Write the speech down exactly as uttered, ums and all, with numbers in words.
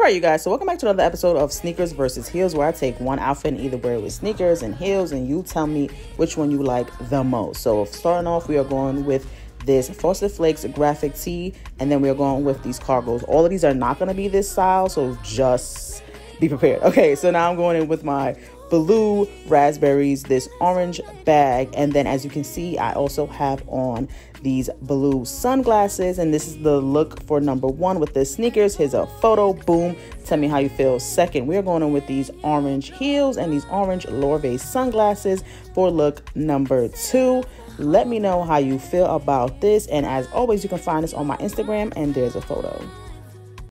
right, you guys, so welcome back to another episode of Sneakers versus Heels, where I take one outfit and either wear it with sneakers and heels, and you tell me which one you like the most. So starting off, we are going with this Frosted Flakes graphic tee, and then we are going with these cargos. All of these are not going to be this style, so just be prepared. Okay, so now I'm going in with my blue raspberries, this orange bag, and then as you can see, I also have on these blue sunglasses, and this is the look for number one with the sneakers. Here's a photo. Boom. Tell me how you feel. Second, we're going in with these orange heels and these orange Lorvay sunglasses for look number two. Let me know how you feel about this, and as always, you can find us on my Instagram, and there's a photo.